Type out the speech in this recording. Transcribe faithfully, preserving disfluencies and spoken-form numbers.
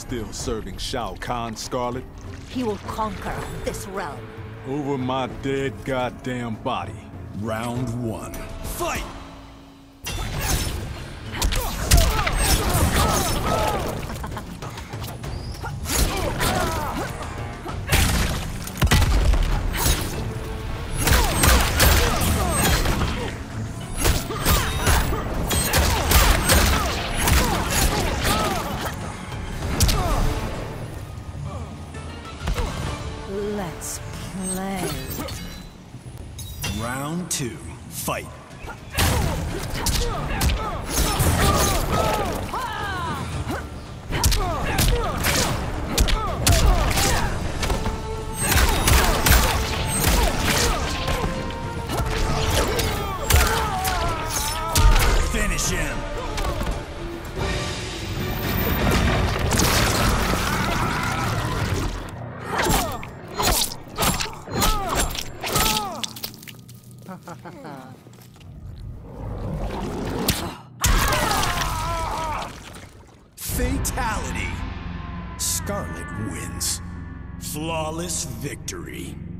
Still serving Shao Kahn, Scarlet? He will conquer this realm. Over my dead goddamn body. Round one. Fight! Let's play. Round two. Fight. Finish him. Fatality. Scarlet wins. Flawless victory.